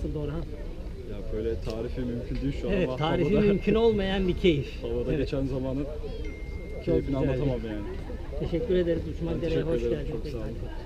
nasıl Orhan? Ya böyle tarifi mümkün değil şu an Evet, ama tarifi havada, mümkün olmayan bir keyif. havada Evet, geçen zamanın çok keyfini güzeldi. anlatamam yani. Teşekkür ederiz. Ben Uçmak Dere'ye teşekkür hoş ederim, geldin. çok sağ olun.